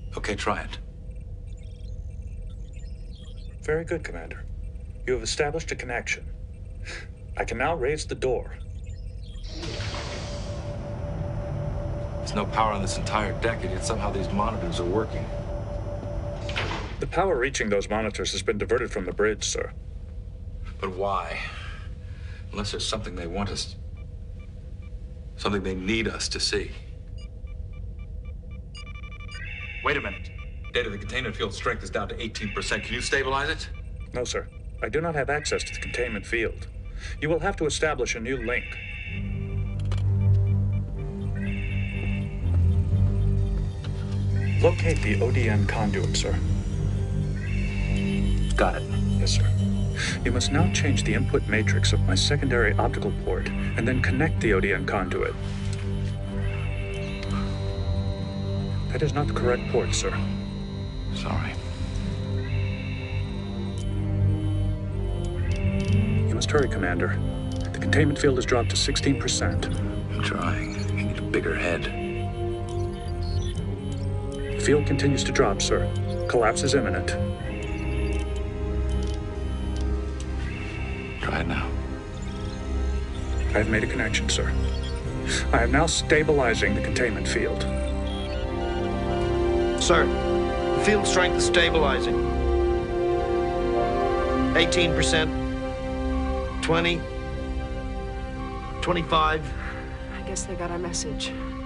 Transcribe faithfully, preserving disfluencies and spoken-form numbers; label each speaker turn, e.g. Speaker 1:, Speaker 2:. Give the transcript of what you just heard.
Speaker 1: Okay, try it.
Speaker 2: Very good, Commander. You have established a connection. I can now raise the door.
Speaker 1: There's no power on this entire deck, and yet somehow these monitors are working.
Speaker 2: The power reaching those monitors has been diverted from the bridge, sir.
Speaker 1: But why? Unless there's something they want us... something they need us to see. Wait a minute. Data, the containment field strength is down to eighteen percent. Can you stabilize it?
Speaker 2: No, sir. I do not have access to the containment field. You will have to establish a new link. Locate the O D N conduit, sir.
Speaker 1: Got it.
Speaker 2: Yes, sir. You must now change the input matrix of my secondary optical port and then connect the O D N conduit. That is not the correct port, sir.
Speaker 1: Sorry.
Speaker 2: You must hurry, Commander. The containment field has dropped to sixteen percent.
Speaker 1: I'm trying. I need a bigger head.
Speaker 2: The field continues to drop, sir. Collapse is imminent.
Speaker 1: Try it now.
Speaker 2: I have made a connection, sir. I am now stabilizing the containment field.
Speaker 3: Sir, the field strength is stabilizing. eighteen percent, twenty, twenty-five.
Speaker 4: I guess they got our message.